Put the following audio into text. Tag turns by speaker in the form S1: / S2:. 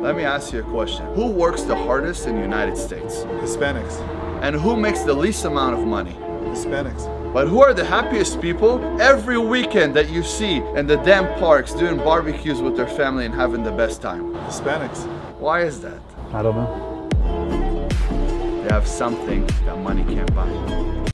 S1: Let me ask you a question. Who works the hardest in the United States?
S2: Hispanics.
S1: And who makes the least amount of money?
S2: Hispanics.
S1: But who are the happiest people every weekend that you see in the damn parks doing barbecues with their family and having the best time?
S2: Hispanics.
S1: Why is that?
S2: I don't know.
S1: They have something that money can't buy.